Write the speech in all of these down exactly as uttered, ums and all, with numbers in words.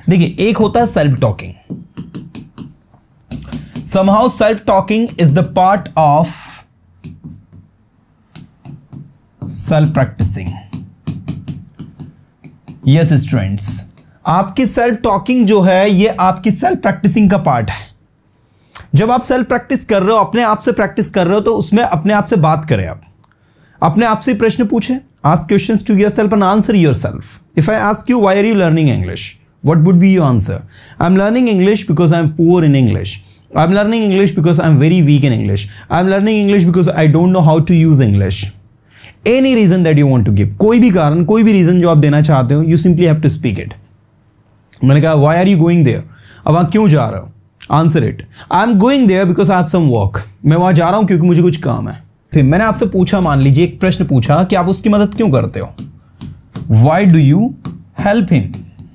देखिए, एक होता है self talking. Somehow self talking is the part of self practicing. Yes students, आपकी सेल्फ टॉकिंग जो है ये आपकी सेल्फ प्रैक्टिसिंग का पार्ट है. जब आप सेल्फ प्रैक्टिस कर रहे हो, अपने आप से प्रैक्टिस कर रहे हो, तो उसमें अपने आप से बात करें. आप अपने आप से प्रश्न पूछें. Ask questions to yourself and answer yourself. If I ask you why are you learning English, what would be your answer? I'm learning English because I'm poor in English. I'm learning English because I'm very weak in English. I'm learning English because I don't know how to use English. Any reason that you want to give, कोई भी कारण, कोई भी reason जो आप देना चाहते हो, you simply have to speak it. मैंने कहा why are you going there? अब वहाँ क्यों जा रहे हो? Answer it. I'm going there because I have some work. मैं वहाँ जा रहा हूँ क्योंकि मुझे कुछ काम है. फिर मैंने आपसे पूछा, मान लीजिए एक प्रश्न पूछा कि आप उसकी मदद क्यों करते हो? Why do you help him?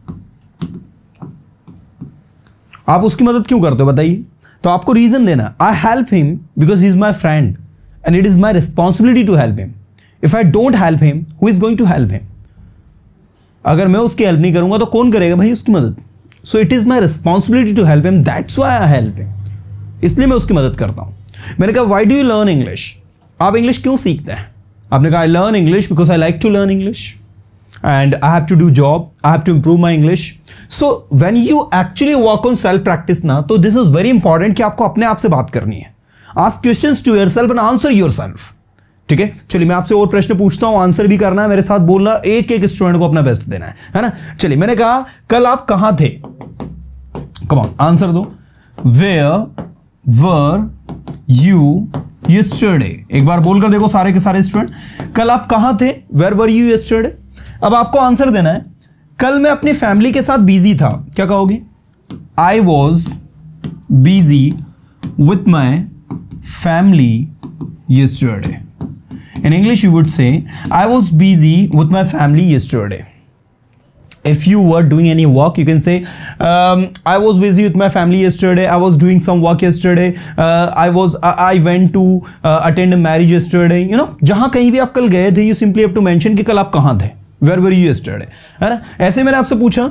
आप उसकी मदद क्यों करते हो बताइए. तो आपको रीजन देना. I help him because he is my friend and it is my responsibility to help him. If I don't help him, who is going to help him? अगर मैं उसकी हेल्प नहीं करूंगा तो कौन करेगा भाई उसकी मदद? So it is my responsibility to help him, that's why I help him. इसलिए मैं उसकी मदद करता हूं. मैंने कहा why do you learn English? आप इंग्लिश क्यों सीखते हैं? आपने कहा I learn English because I like to learn English and I have to do job, I have to improve my English. So when you actually work on self practice ना, तो this is very important कि आपको अपने आप से बात करनी है. Ask questions to yourself and answer yourself. ठीक है, चलिए मैं आपसे और प्रश्न पूछता हूं, आंसर भी करना है, मेरे साथ बोलना, एक एक स्टूडेंट को अपना बेस्ट देना है, है ना. चलिए, मैंने कहा कल आप कहां थे? कम ऑन, आंसर दो. Where were you yesterday? एक बार बोलकर देखो सारे के सारे स्टूडेंट, कल आप कहां थे? Where were you yesterday? अब आपको आंसर देना है. कल मैं अपनी फैमिली के साथ बिजी था. क्या कहोगे? I was busy with my family yesterday. In English you would say I was busy with my family yesterday. If you were doing any work, you can say um, I was busy with my family yesterday. I was doing some work yesterday. Uh, I was uh, I went to uh, attend a marriage yesterday. You know, जहां कहीं भी आप कल गए थे, you simply have to mention कि कल आप कहां थे. Where were you yesterday? है ना. ऐसे मैंने आपसे पूछा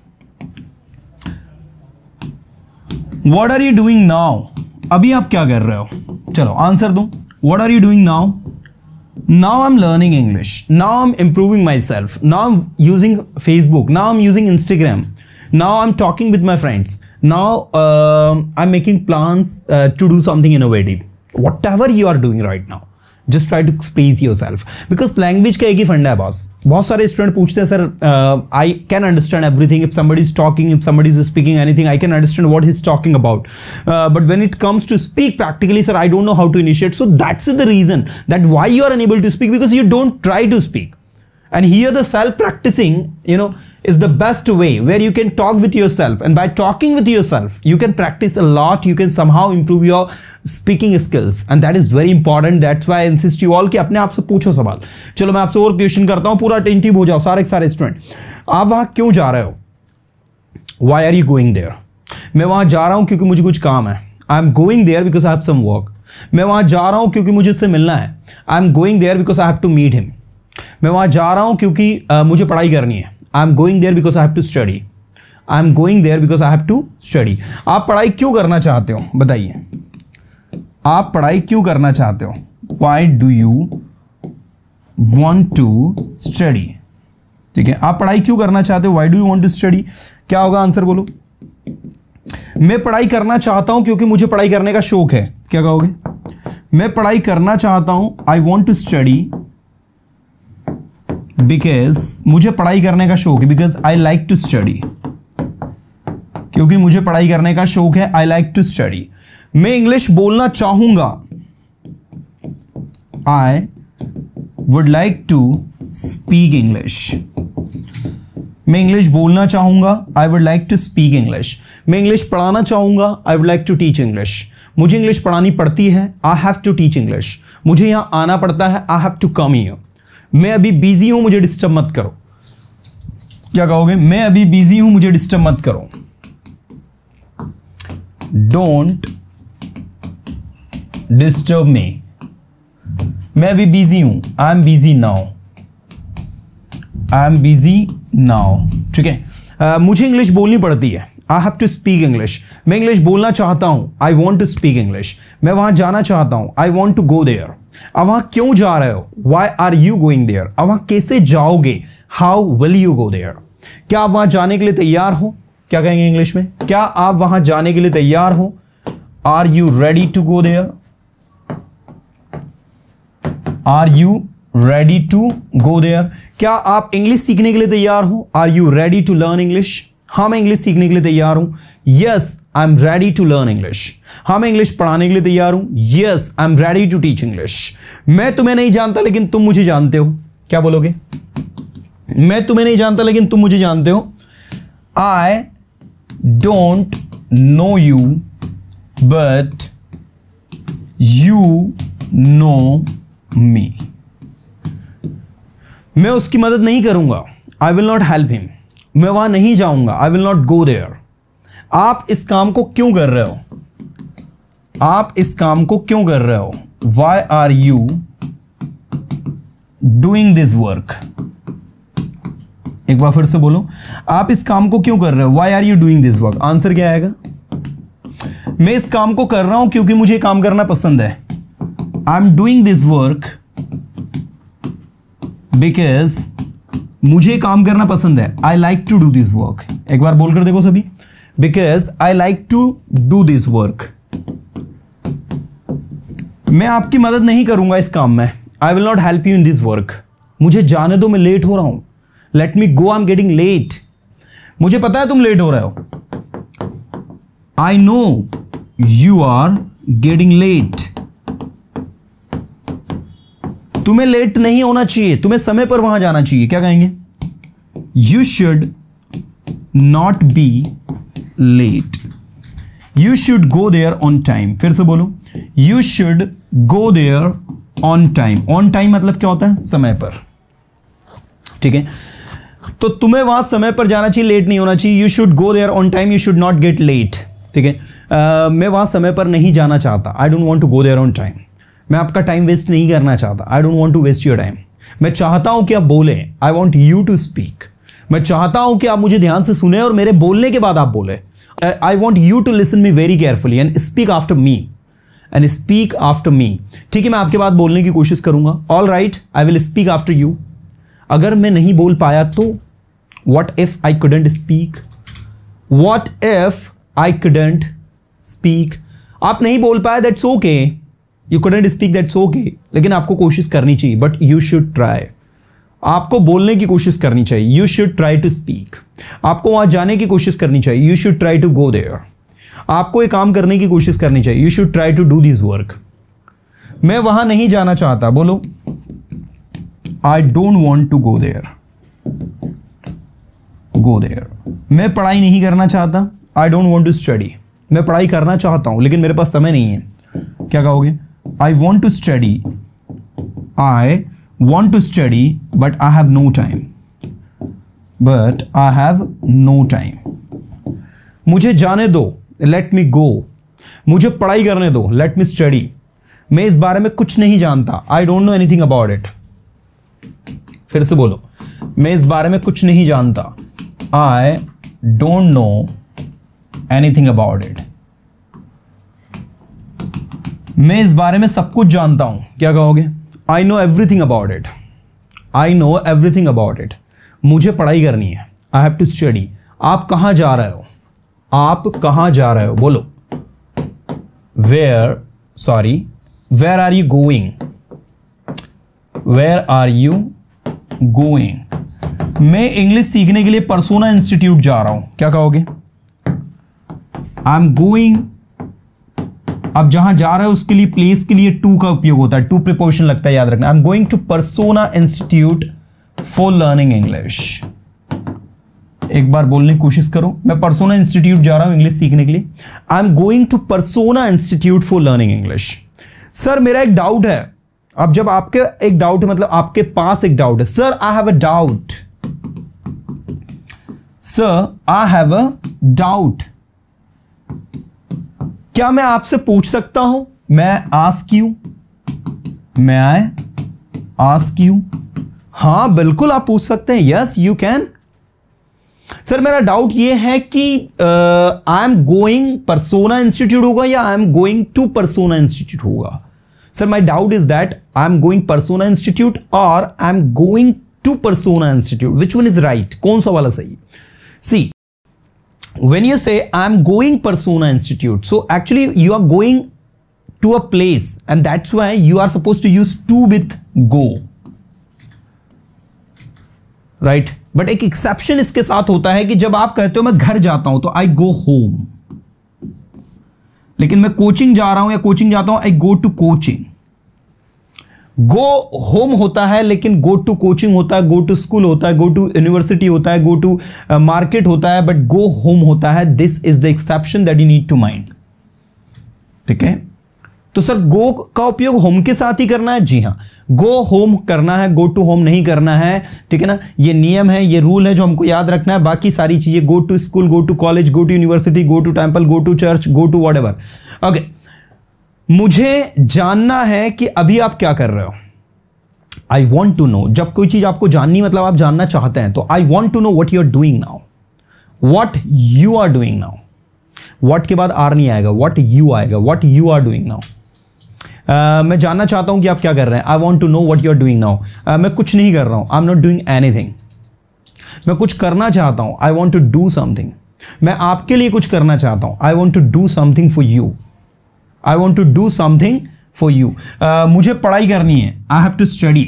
What are you doing now? अभी आप क्या कर रहे हो? चलो आंसर दो. What are you doing now? Now I'm learning English. Now I'm improving myself. Now I'm using Facebook. Now I'm using Instagram. Now I'm talking with my friends. Now uh, I'm making plans uh, to do something innovative. Whatever you are doing right now, just try to express yourself. Because language का एक ही फंडा है boss. बहुत सारे student पूछते हैं sir, I can understand everything if somebody is talking, if somebody is speaking anything, I can understand what he's talking about. Uh, but when it comes to speak practically, sir, I don't know how to initiate. So that's the reason that why you are unable to speak, because you don't try to speak. And here the self practicing, you know, is the best way where you can talk with yourself, and by talking with yourself you can practice a lot. You can somehow improve your speaking skills, and that is very important. That's why I insist you all कि अपने आप से पूछो सवाल. चलो मैं आपसे और क्वेश्चन करता हूं, पूरा अटेंटिव हो जाओ सारे सारे स्टूडेंट. आप वहां क्यों जा रहे हो? Why are you going there? मैं वहां जा रहा हूं क्योंकि मुझे कुछ काम है. I am going there because I have some work. मैं वहां जा रहा हूं क्योंकि मुझे उससे मिलना है. I am going there because I have to meet him. मैं वहां जा रहा हूं क्योंकि uh, मुझे पढ़ाई करनी है. I am going there because I have to study. I am going there because I have to study. आप पढ़ाई क्यों करना चाहते हो? बताइए, आप पढ़ाई क्यों करना चाहते हो? Why do you want to study? ठीक है, आप पढ़ाई क्यों करना चाहते हो? Why do you want to study? क्या होगा आंसर बोलो. मैं पढ़ाई करना चाहता हूं क्योंकि मुझे पढ़ाई करने का शौक है. क्या कहोगे? मैं पढ़ाई करना चाहता हूं. I want to study because मुझे पढ़ाई करने का शौक है. Because I like to study, क्योंकि मुझे पढ़ाई करने का शौक है. I like to study. मैं इंग्लिश बोलना चाहूंगा. I would like to speak English. मैं इंग्लिश बोलना चाहूंगा. I would like to speak English. मैं इंग्लिश पढ़ाना चाहूंगा. I would like to teach English. मुझे इंग्लिश पढ़ानी पड़ती है. I have to teach English. मुझे यहां आना पड़ता है. I have to come here. मैं अभी बिजी हूं, मुझे डिस्टर्ब मत करो. क्या कहोगे? मैं अभी बिजी हूं, मुझे डिस्टर्ब मत करो. Don't disturb me. मैं अभी बिजी हूं. I am busy now. I am busy now. ठीक है, uh, मुझे इंग्लिश बोलनी पड़ती है, I have to speak English, मैं इंग्लिश बोलना चाहता हूं, I want to speak English, मैं वहां जाना चाहता हूं, I want to go there. अब वहां क्यों जा रहे हो, why are you going there, अब वहां कैसे जाओगे, how will you go there, क्या आप वहां जाने के लिए तैयार हो, क्या कहेंगे इंग्लिश में, क्या आप वहां जाने के लिए तैयार हो, are you ready to go there, are you ready to go there, क्या आप इंग्लिश सीखने के लिए तैयार हो, are you ready to learn English, हाँ मैं इंग्लिश सीखने के लिए तैयार हूं, yes I am ready to learn English, हाँ मैं इंग्लिश पढ़ाने के लिए तैयार हूं, yes I am ready to teach English, मैं तुम्हें नहीं जानता लेकिन तुम मुझे जानते हो, क्या बोलोगे, मैं तुम्हें नहीं जानता लेकिन तुम मुझे जानते हो, I don't know you but you know me, मैं उसकी मदद नहीं करूंगा, I will not help him, मैं वहां नहीं जाऊंगा, I will not go there. आप इस काम को क्यों कर रहे हो, आप इस काम को क्यों कर रहे हो, why are you doing this work, एक बार फिर से बोलो, आप इस काम को क्यों कर रहे हो, why are you doing this work, answer क्या आएगा, मैं इस काम को कर रहा हूं क्योंकि मुझे काम करना पसंद है, I am doing this work because मुझे काम करना पसंद है, I like to do this work, एक बार बोलकर देखो सभी, because I like to do this work, मैं आपकी मदद नहीं करूंगा इस काम में, I will not help you in this work, मुझे जाने दो मैं लेट हो रहा हूं, let me go I am getting late, मुझे पता है तुम लेट हो रहे हो, I know you are getting late, तुम्हें लेट नहीं होना चाहिए, तुम्हें समय पर वहां जाना चाहिए, क्या कहेंगे, you should not be late, you should go there on time, फिर से बोलो, you should go there on time, on time मतलब क्या होता है, समय पर, ठीक है, तो तुम्हें वहां समय पर जाना चाहिए, लेट नहीं होना चाहिए, you should go there on time, you should not get late, ठीक है, uh, मैं वहां समय पर नहीं जाना चाहता, I don't want to go there on time, मैं आपका टाइम वेस्ट नहीं करना चाहता, I don't want to waste your time, मैं चाहता हूं कि आप बोले, I want you to speak, मैं चाहता हूं कि आप मुझे ध्यान से सुने और मेरे बोलने के बाद आप बोले, I want you to listen me very carefully and speak after me, and speak after me, ठीक है, मैं आपके बाद बोलने की कोशिश करूंगा, all right I will speak after you, अगर मैं नहीं बोल पाया तो, what if I couldn't speak, what if I couldn't speak, आप नहीं बोल पाए that's okay, you couldn't speak that's okay, लेकिन आपको कोशिश करनी चाहिए, बट यू शुड ट्राई, आपको बोलने की कोशिश करनी चाहिए, you should try to speak, आपको वहां जाने की कोशिश करनी चाहिए, you should try to go there, आपको एक काम करने की कोशिश करनी चाहिए, you should try to do this work, मैं वहां नहीं जाना चाहता, बोलो, I don't want to go there, go there, मैं पढ़ाई नहीं करना चाहता, I don't want to study, मैं पढ़ाई करना चाहता हूं लेकिन मेरे पास समय नहीं है, क्या कहोगे, I want to study, I want to study but I have no time, but I have no time, मुझे जाने दो, लेट मी गो, मुझे पढ़ाई करने दो, लेट मी स्टडी, मैं इस बारे में कुछ नहीं जानता, I don't know anything about it, फिर से बोलो, मैं इस बारे में कुछ नहीं जानता, I don't know anything about it, मैं इस बारे में सब कुछ जानता हूं, क्या कहोगे, I know everything about it, I know everything about it, मुझे पढ़ाई करनी है, आई हैव टू स्टडी, आप कहां जा रहे हो, आप कहां जा रहे हो, बोलो, where, sorry, where are you going, where are you going, मैं इंग्लिश सीखने के लिए परसोना इंस्टीट्यूट जा रहा हूं, क्या कहोगे, आई एम गोइंग, अब जहां जा रहे हो उसके लिए प्लेस के लिए टू का उपयोग होता है, टू प्रीपोजिशन लगता है, याद रखना, I am going to Persona institute for learning English, एक बार बोलने की कोशिश करो, मैं परसोना इंस्टीट्यूट जा रहा हूं इंग्लिश सीखने के लिए, I am going to Persona institute for learning English, sir मेरा एक डाउट है, अब जब आपके एक डाउट है मतलब आपके पास एक डाउट है, sir I have a doubt, sir I have a doubt, क्या मैं आपसे पूछ सकता हूं, मैं आस्क यू, मैं आई आस्क यू, हां बिल्कुल आप पूछ सकते हैं, यस यू कैन, सर मेरा डाउट ये है कि I am going Persona institute होगा या I am going to Persona institute होगा? Sir my doubt is that I am going Persona institute और I am going to Persona institute. Which one is right? कौन सा वाला सही? सी, when you say I'm going Persona Institute, so actually you are going to a place and that's why you are supposed to use to with go, right? But एक exception इसके साथ होता है कि जब आप कहते हो मैं घर जाता हूं तो I go home, लेकिन मैं कोचिंग जा रहा हूं या कोचिंग जाता हूं I go to coaching. Go home होता है लेकिन गो टू कोचिंग होता है, गो टू स्कूल होता है, गो टू यूनिवर्सिटी होता है, गो टू मार्केट होता है, बट गो होम होता है. This is the exception that you need to mind. ठीक है, तो सर गो का उपयोग होम के साथ ही करना है? जी हाँ, गो होम करना है, गो टू होम नहीं करना है. ठीक है ना, ये नियम है, ये रूल है जो हमको याद रखना है. बाकी सारी चीजें go to school, go to college, go to university, go to temple, go to church, go to whatever. Okay, मुझे जानना है कि अभी आप क्या कर रहे हो. I want to know. जब कोई चीज आपको जाननी मतलब आप जानना चाहते हैं, तो I want to know what you are doing now, what you are doing now. What के बाद आर नहीं आएगा, वट यू आएगा, what you are doing now. मैं जानना चाहता हूं कि आप क्या कर रहे हैं. I want to know what you are doing now. मैं कुछ नहीं कर रहा हूं, I am not doing anything. मैं कुछ करना चाहता हूं, I want to do something. मैं आपके लिए कुछ करना चाहता हूं, I want to do something for you. I want to do something for you. मुझे पढ़ाई करनी है, I have to study.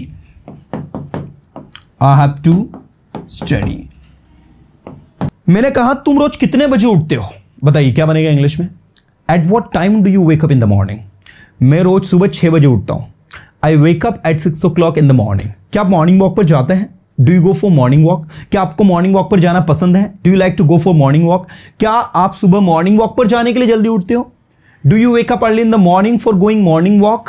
I have to study. मैंने कहा तुम रोज कितने बजे उठते हो? बताइए क्या बनेगा इंग्लिश में. At what time do you wake up in the morning? मैं रोज सुबह छह बजे उठता हूं. I wake up at six o'clock in the morning. क्या आप मॉर्निंग वॉक पर जाते हैं? Do you go for morning walk? क्या आपको मॉर्निंग वॉक पर जाना पसंद है? Do you like to go for morning walk? क्या आप सुबह मॉर्निंग वॉक पर जाने के लिए जल्दी उठते हो? Do you wake up early in the morning for going morning walk?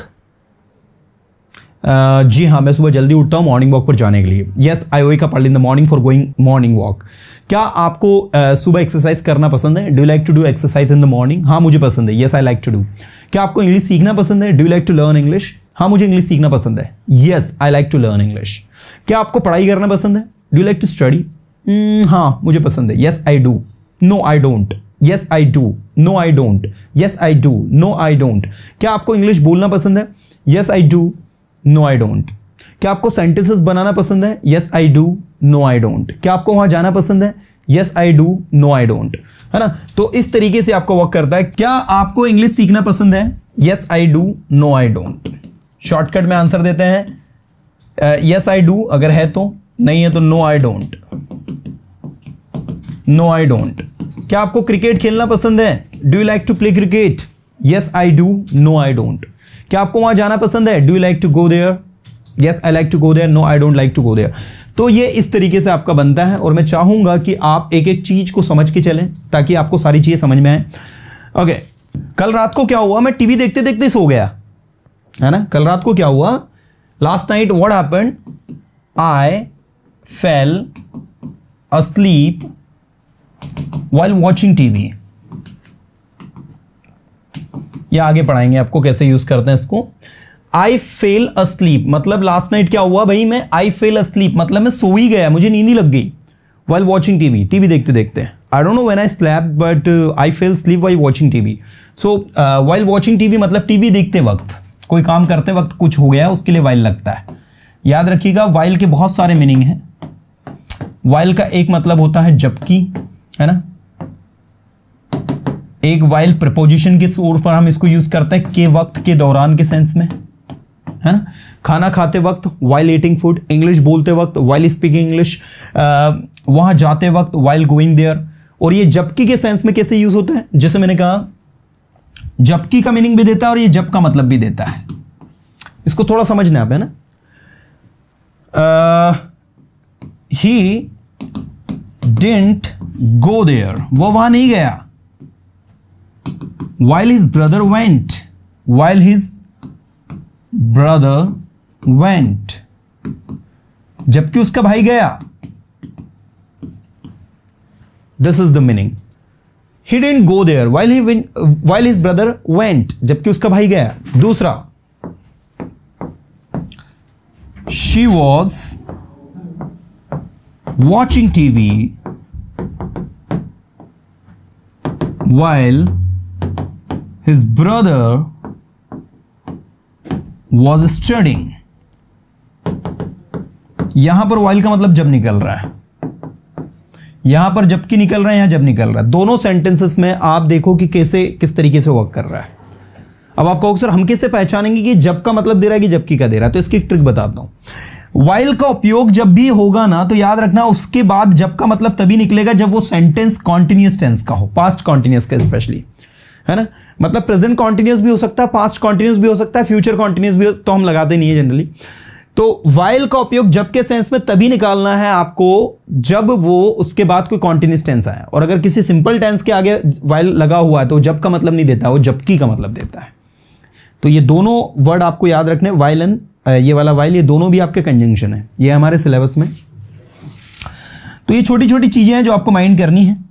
जी हाँ, मैं सुबह जल्दी उठता हूँ मॉर्निंग वॉक पर जाने के लिए. Yes, I wake up early in the morning for going morning walk. क्या आपको uh, सुबह एक्सरसाइज करना पसंद है? Do you like to do exercise in the morning? हाँ, मुझे पसंद है. Yes, I like to do. क्या आपको इंग्लिश सीखना पसंद है? Do you like to learn English? हाँ, मुझे इंग्लिश सीखना पसंद है. Yes, I like to learn English. क्या आपको पढ़ाई करना पसंद है? Do you like to study? हाँ, मुझे पसंद है. Yes, I do. No, I don't. Yes, I do. No, I don't. Yes, I do. No, I don't. क्या आपको इंग्लिश बोलना पसंद है? Yes, I do. No, I don't. क्या आपको सेंटेंसेस बनाना पसंद है? Yes, I do. No, I don't. क्या आपको वहां जाना पसंद है? Yes, I do. No, I don't. है ना, तो इस तरीके से आपका वर्क करता है. क्या आपको इंग्लिश सीखना पसंद है? Yes, I do. No, I don't. Shortcut में आंसर देते हैं यस, आई डू अगर है तो, नहीं है तो no, I don't. No, I don't. क्या आपको क्रिकेट खेलना पसंद है? Do you like to play cricket? Yes, I do. No, I don't. क्या आपको वहां जाना पसंद है? Do you like to go there? Yes, I like to go there. No, I don't like to go there. तो ये इस तरीके से आपका बनता है और मैं चाहूंगा कि आप एक एक चीज को समझ के चलें ताकि आपको सारी चीजें समझ में आए. ओके, कल रात को क्या हुआ? मैं टीवी देखते देखते सो गया, है ना. कल रात को क्या हुआ? Last night what happened? I fell asleep while watching TV. या आगे पढ़ाएंगे आपको कैसे यूज करते हैं इसको. आई फेल asleep मतलब लास्ट नाइट क्या हुआ भाई? मैं आई फेल asleep मतलब मैं सो ही गया, मुझे नींद ही लग गई. while watching टीवी, टीवी देखते देखते. I don't know when I slept but I fell asleep while watching TV. So while watching TV मतलब टीवी देखते वक्त, कोई काम करते वक्त कुछ हो गया उसके लिए while लगता है. याद रखिएगा while के बहुत सारे मीनिंग हैं. while का एक मतलब होता है जबकि, है ना. एक while प्रपोजिशन के तौर पर हम इसको यूज करते हैं के वक्त, के दौरान के सेंस में, है ना. खाना खाते वक्त while eating food, इंग्लिश बोलते वक्त while speaking English, वहां जाते वक्त while going there. और ये जबकि के सेंस में कैसे यूज होता है? जैसे मैंने कहा जबकि का मीनिंग भी देता है और ये जब का मतलब भी देता है. इसको थोड़ा समझना आप, है ना. ही डिडंट गो देयर, वो वहां नहीं गया. while his brother went, while his brother went, जबकि उसका भाई गया. this is the meaning. he didn't go there while he went, while his brother went, जबकि उसका भाई गया. दूसरा, she was watching T V while his brother was studying. यहां पर while का मतलब जब निकल रहा है, यहां पर जबकि निकल रहा है, यहां जब निकल रहा है। दोनों सेंटेंसेस में आप देखो कि कैसे किस तरीके से वर्क कर रहा है। अब आप कहोगे सर हम कैसे पहचानेंगे कि जब का मतलब दे रहा है कि जबकि का दे रहा है? तो इसकी ट्रिक बताता हूं। वाइल का उपयोग जब भी होगा ना तो याद रखना उसके बाद जब का मतलब तभी निकलेगा जब वो सेंटेंस कॉन्टिन्यूअस टेंस का हो, पास्ट कॉन्टिन्यूअस का स्पेशली, है ना। मतलब प्रेजेंट कॉन्टिन्यूअस भी हो सकता है, पास्ट कॉन्टिन्यूअस भी हो सकता है, फ्यूचर कॉन्टिन्यूअस भी हो, तो हम लगाते नहीं है जनरली। तो वाइल का उपयोग जब के सेंस में तभी निकालना है आपको जब वो उसके बाद कोई कॉन्टिन्यूअस टेंस आए। और अगर किसी सिंपल टेंस के आगे वाइल लगा हुआ है तो जब का मतलब नहीं देता, वो जबकि का मतलब देता है। तो ये दोनों वर्ड आपको याद रखने, वाइल एंड ये वाला वाइल, ये दोनों भी आपके कंजंक्शन है, ये हमारे सिलेबस में। तो ये छोटी छोटी चीजें हैं जो आपको माइंड करनी है।